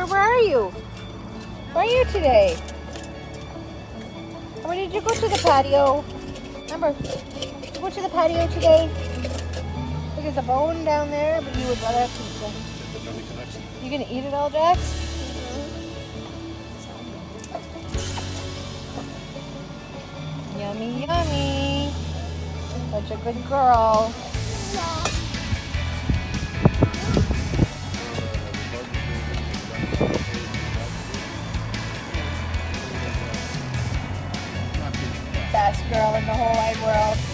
Amber, where are you? Where are you today? Or did you go to the patio? Amber, did you go to the patio today? Look, there's a bone down there, but you would rather have pizza. You gonna eat it all, Jax? Yummy, yummy. Such a good girl. Best girl in the whole wide world.